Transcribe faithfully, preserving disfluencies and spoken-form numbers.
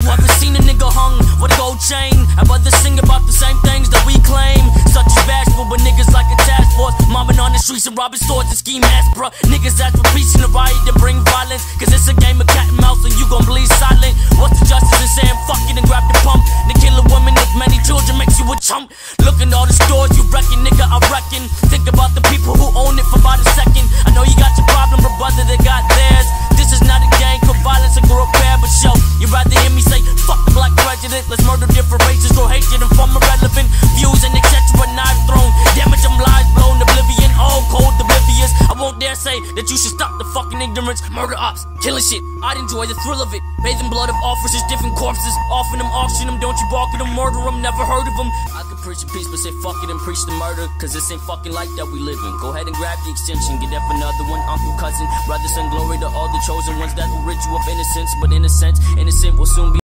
ever seen a nigga hung with a gold chain? I'd rather sing about the same things that we claim, such as bashful, but niggas like a task force, mobbing on the streets and robbing stores to scheme ass, bruh. Niggas that's for preaching the riot to bring violence, cause it's a game of cat and mouse and you gon' bleed silent. What's the justice in saying fuck it and grab the pump? To kill a woman with many children makes you a chump. Look at all the stores you reckon, nigga, I reckon. Think about the people who own it for about a second. I know you got your problem, but brother, they got theirs. This is not a gang for violence and grow bad, but show you'd rather hear me say fuck the black president. Let's murder different races, grow hatred and form irrelevant views and et cetera. Knives thrown, damage them lives blown, oblivion, all cold, oblivious. I won't dare say that you should stop the fucking ignorance. Murder ops, killing shit, I'd enjoy the thrill of it. Bathing blood of officers, different corpses, offering them, auction them. Don't you bark at them, murder them, never heard of them. I could preach a peace, but say fuck it and preach the murder, cause this ain't fucking like that we live in. Go ahead and grab the extension, get up another one, uncle, cousin, brother, son, glory to all the chosen ones that will rid you of innocence. But in a sense, innocent will soon be